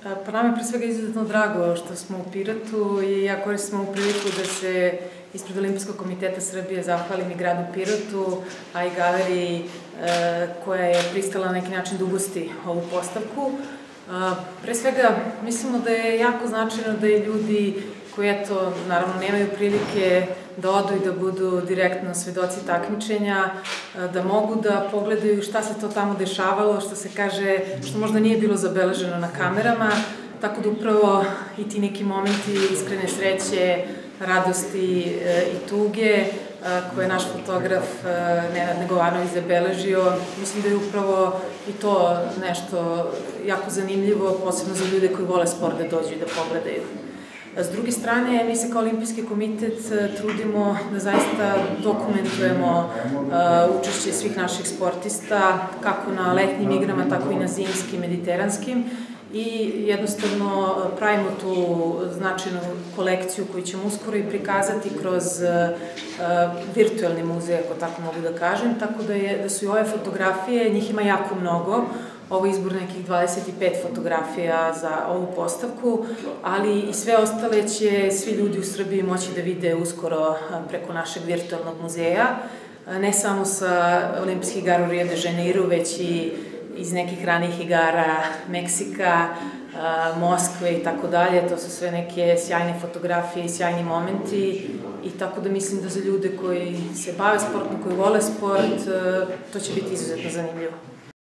Pa nam je pre svega izuzetno drago što smo u Pirotu i ja koristim ovu priliku da se ispred Olimpijskog komiteta Srbije zahvalim i gradu Pirotu, a i galeriji koja je pristala na neki način da ugosti ovu postavku. Pre svega, mislimo da je jako značajno da i ljudi koji, eto, naravno nemaju prilike da odu i da budu direktno svedoci takmičenja, da mogu da pogledaju šta se to tamo dešavalo, što se kaže, što možda nije bilo zabeleženo na kamerama, tako da upravo i ti neki momenti iskrene sreće, radosti i tuge koje je naš fotograf Nenad Negovanović zabeležio, mislim da je upravo i to nešto jako zanimljivo, posebno za ljude koji vole sport da dođu i da pogledaju. S druge strane, mi se kao Olimpijski komitet trudimo da zaista dokumentujemo učešće svih naših sportista, kako na letnjim igrama, tako i na zimskim, mediteranskim, i jednostavno pravimo tu značajnu kolekciju koju ćemo uskoro i prikazati kroz virtuelni muzej, ako tako mogu da kažem, tako da su i ove fotografije, njih ima jako mnogo. Ovo je izbor nekih 25 fotografija za ovu postavku, ali i sve ostale će svi ljudi u Srbiji moći da vide uskoro preko našeg virtualnog muzeja, ne samo sa olimpijskih igara u Rio de Janeiro, već i iz nekih ranijih igara Meksika, Moskve i tako dalje. To su sve neke sjajne fotografije i sjajni momenti, i tako da mislim da za ljude koji se bave sportom, koji vole sport, to će biti izuzetno zanimljivo.